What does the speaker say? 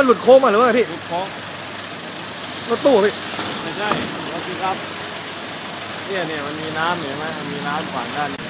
มันหลุดโค้งมาหรือว่าไงพี่หลุดโค้งรถตู้อะพี่ไม่ใช่รถปิกอัพเนี่ยมันมีน้ำเห็นไหมมันมีน้ำขวางด้าน